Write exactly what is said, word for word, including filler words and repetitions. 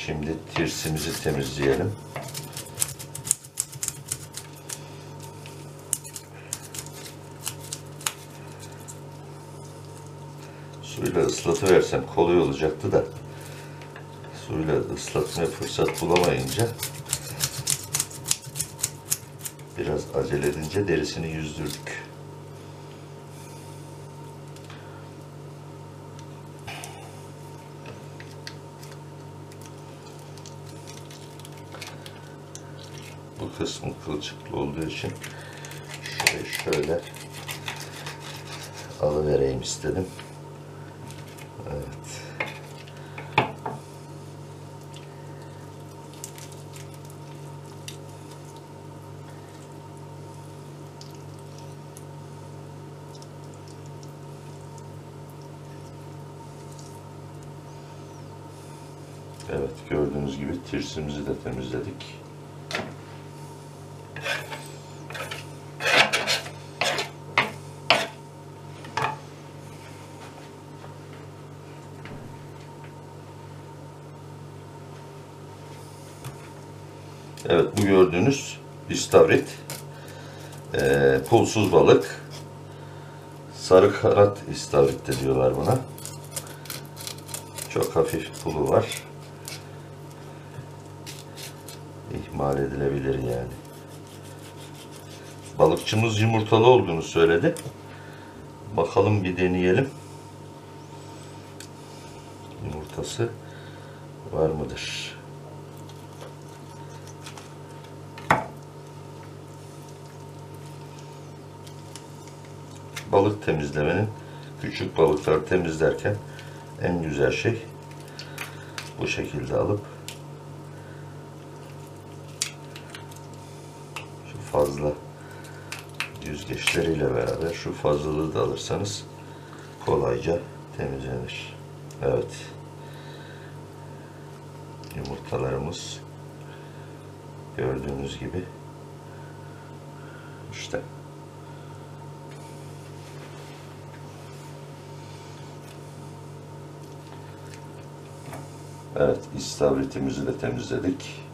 Şimdi tirsimizi temizleyelim. Suyla ıslatıversem kolay olacaktı da suyla ıslatmaya fırsat bulamayınca biraz acele edince derisini yüzdürdük. Bu kısmı kılçıklı olduğu için şöyle, şöyle alıvereyim istedim. Evet. Evet, gördüğünüz gibi tirsimizi de temizledik. Evet, bu gördüğünüz istavrit, e, pulsuz balık, sarı kanat istavrit de diyorlar buna. Çok hafif pulu var. İhmal edilebilir yani. Balıkçımız yumurtalı olduğunu söyledi. Bakalım, bir deneyelim. Yumurtası var mıdır? Balık temizlemenin, küçük balıkları temizlerken en güzel şey bu şekilde alıp şu fazla yüzgeçleriyle beraber şu fazlalığı da alırsanız kolayca temizlenir. Evet. Yumurtalarımız gördüğünüz gibi işte. Evet, istavritimizi de temizledik.